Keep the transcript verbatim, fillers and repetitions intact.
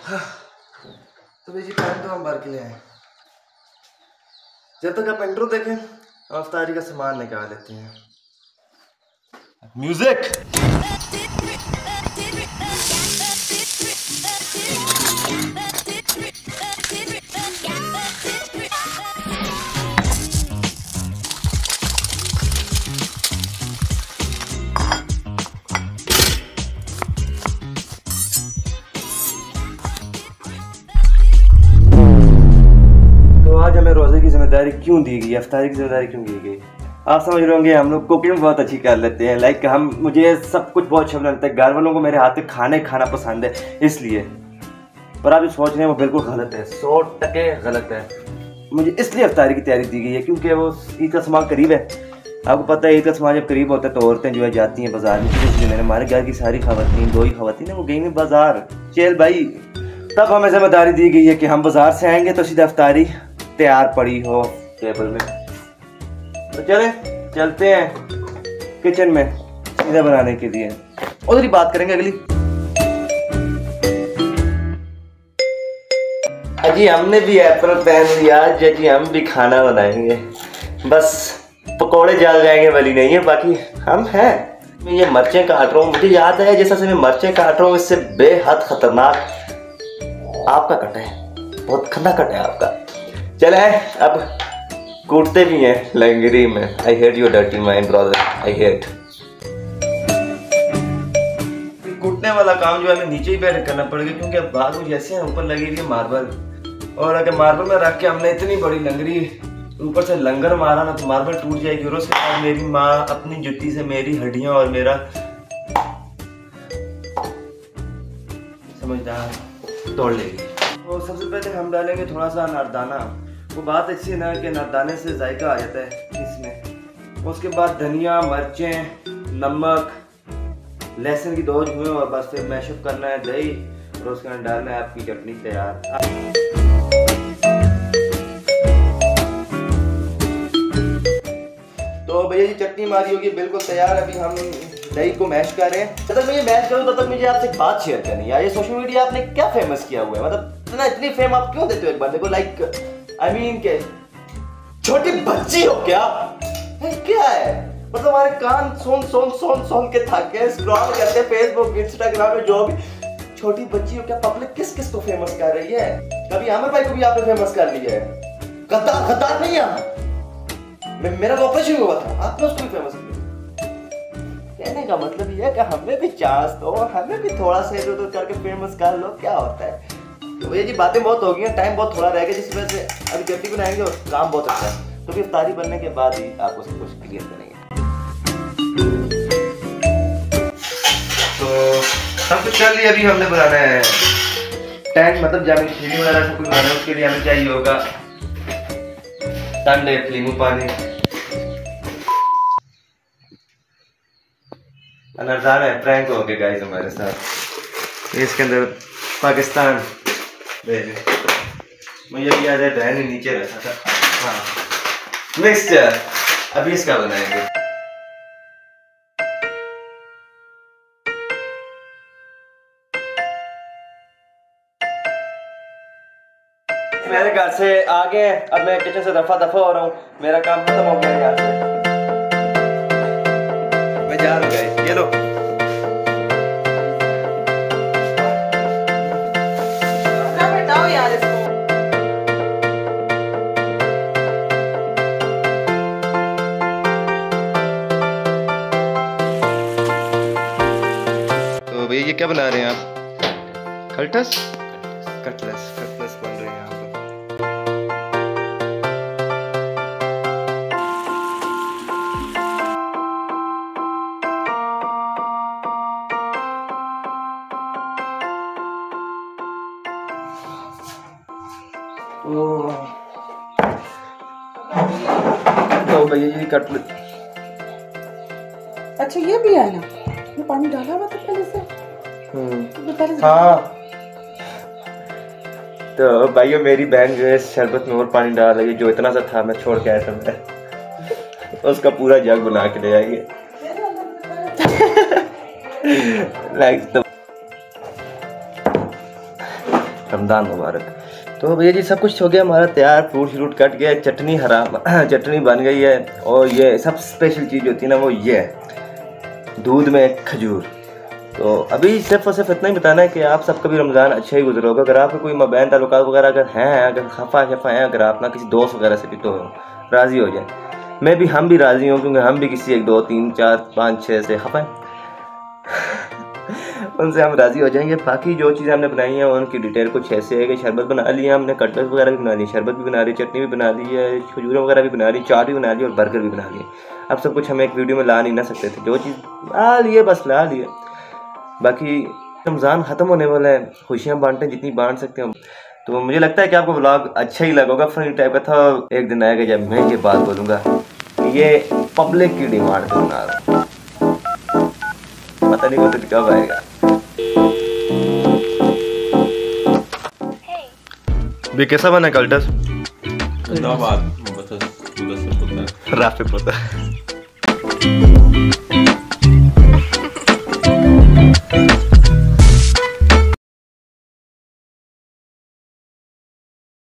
तो भाई जी पैंट तो हम भर के ले आए। जब तक आप इंट्रो देखें अफ्तारी का सामान निकाल लेते हैं। म्यूजिक। आज हमें रोजे की जिम्मेदारी क्यों दी गई, इफ्तारी की जिम्मेदारी क्यों दी गई? आप समझ रहे होंगे हम लोग कुकिंग बहुत अच्छी कर लेते हैं। लाइक हम मुझे सब कुछ बहुत अच्छा लगता है, घर वालों को मेरे हाथ के खाने खाना पसंद है इसलिए। पर आप जो सोच रहे हैं वो बिल्कुल गलत है, सौ टके गलत है। मुझे इसलिए इफ्तारी की तैयारी दी गई है क्योंकि वो ईद का सामान करीब है। आपको पता है ईद का सामान जब करीब होता है तो औरतें जो है जाती हैं बाजार में। इसलिए मैंने हमारे घर की सारी खवातीन, दो ही खवातीन है, वो गई हैं बाजार। चल भाई, तब हमें जिम्मेदारी दी गई है कि हम बाजार से आएंगे तो सीधा इफ्तारी तैयार पड़ी हो टेबल में। तो चले चलते हैं किचन में सीधा बनाने के लिए, उधर ही बात करेंगे अगली। अजी हमने भी एप्पल पहन लिया, जी हम भी खाना बनाएंगे। बस पकोड़े जल जाएंगे वाली नहीं है, बाकी हम हैं। मैं ये मिर्चें काट रहा हूँ, मुझे याद है जैसा से मैं मिर्चें काट रहा हूँ इससे बेहद खतरनाक आपका कट है, बहुत खंदा कट है आपका। चले अब कूटते भी हैं लंगरी में। I hate your dirty mind brother, I hate. कूटने वाला काम जो है हमें नीचे ही बैठ करना पड़ेगा क्योंकि अब बाजू जैसे हैं ऊपर लगी हुई है मार्बल, और अगर मार्बल में रख के हमने इतनी बड़ी लंगरी ऊपर से लंगर मारा ना तो मार्बल टूट जाएगी और उसके बाद मेरी माँ अपनी जुत्ती से मेरी हड्डियां और मेरा समझदार तोड़ लेगी। तो सबसे पहले हम डालेंगे थोड़ा सा अनारदाना। वो बात अच्छी है ना कि अनारदाने से जायका आ जाता है इसमें। उसके बाद धनिया, मिर्चें, नमक, लहसुन की दो जुएं और बस फिर मैशअप करना है दही और उसके अंदर डालना है आपकी चटनी तैयार। तो भैया जी चटनी हमारी होगी बिल्कुल तैयार। अभी हम दही को मैश कर रहे हैं। जब तक मैं ये मैश करूँ तब तक मुझे आपसे एक बात शेयर करनी है। ये सोशल मीडिया आपने क्या फेमस किया हुआ है, मतलब इतना इतनी फेम आप क्यों देते हो एक बंदे को? लाइक आई मीन के छोटी बच्ची हो क्या? है क्या है मतलब हमारे कान सुन सुन सुन सुन के थक गए, स्क्रॉल करते फेसबुक इंस्टाग्राम में, जो भी छोटी बच्ची हो क्या? पब्लिक किस किस को फेमस कर रही है? कभी आमिर भाई को भी आपने फेमस कर लिया है। गद्दार गद्दार नहीं है, मेरा ऑपरेशन हुआ था, आपने उसको भी फेमस किया। कहने का मतलब ये है कि हमें भी चांस दो, हमें भी थोड़ा सा इधर उधर करके फेमस कर लो, क्या होता है। तो भैया जी बातें बहुत हो गई हैं, टाइम बहुत थोड़ा रह गया, जिस वजह से अभी जल्दी बनाएंगे और काम बहुत अच्छा है। तो फिर इफ्तारी बनने के बाद ही आपको सब कुछ क्लियर करेंगे। तो सब कुछ कर लिया, अभी हमने बनाना है टैंक, मतलब जब खीरी वगैरह सब कुछ बनाना है उसके लिए हमें चाहिए होगा ठंडे नींबू पानी, अनारदाना है। प्रैंक हो गया गाइस हमारे साथ। इसके अंदर पाकिस्तान मुझे भी याद है बहन ने नीचे रखा था। हाँ मिक्सचर अभी इसका बनाएंगे। मेरे घर से आगे अब मैं किचन से दफा दफा हो रहा हूँ, मेरा काम खत्म हो गया यहाँ से, मैं जा रहा हूँ गाइस। ये लो हटाओ यार इसको। तो भैया ये क्या बना रहे हैं आप? खलटस कटलेस कटलेस बन रहे हैं यहाँ पर। तो भैया जी कटलेट। अच्छा ये भी है ना, ये पानी डाला हुआ था पहले से। हम्म हाँ। तो भाइयों मेरी बहन जो है शरबत में और पानी डाल रही है, जो इतना सा था मैं छोड़ के आया था, मैं उसका पूरा जग बना के ले आएंगे। लाइक तो रमज़ान मुबारक। तो भैया जी सब कुछ हो गया हमारा तैयार, फ्रूट श्रूट कट गया, चटनी हरा चटनी बन गई है। और ये सब स्पेशल चीज़ होती है ना वो ये है दूध में खजूर। तो अभी सिर्फ और सिर्फ इतना ही बताना है कि आप सबका भी रमज़ान अच्छा ही गुजरा होगा। अगर आपके कोई मबैन ताल्लुकात वगैरह अगर हैं, अगर खफा शफा हैं अगर आप ना किसी दोस्त वगैरह से भी तो राज़ी हो जाए। मैं भी हम भी राज़ी हूँ क्योंकि हम भी किसी एक दो तीन चार पाँच छः से खफा हैं उनसे हम राज़ी हो जाएंगे। बाकी जो चीज़ें हमने बनाई हैं उनकी डिटेल कुछ ऐसे है कि शरबत बना लिया हमने, कटलेट वगैरह भी बना ली, शरबत भी बना ली, चटनी भी बना ली है, खजूर वगैरह भी बना ली, चाट भी बना ली और बर्गर भी बना लिए। अब सब कुछ हम एक वीडियो में ला नहीं ना सकते थे, जो चीज़ ला लिए बस ला लिए। बाकी रमज़ान ख़त्म होने वाला है, खुशियाँ बांटें जितनी बांट सकते हैं। तो मुझे लगता है कि आपको व्लॉग अच्छा ही लगेगा, फनी टाइप का था। एक दिन आएगा जब मैं ये बात बोलूँगा ये पब्लिक की डिमांड पे बना रहा हूँ, पता नहीं वो दिन कब आएगा। भी कैसा बना कल्टस? Dapat, mabasa, tulas sa puta. राफे पता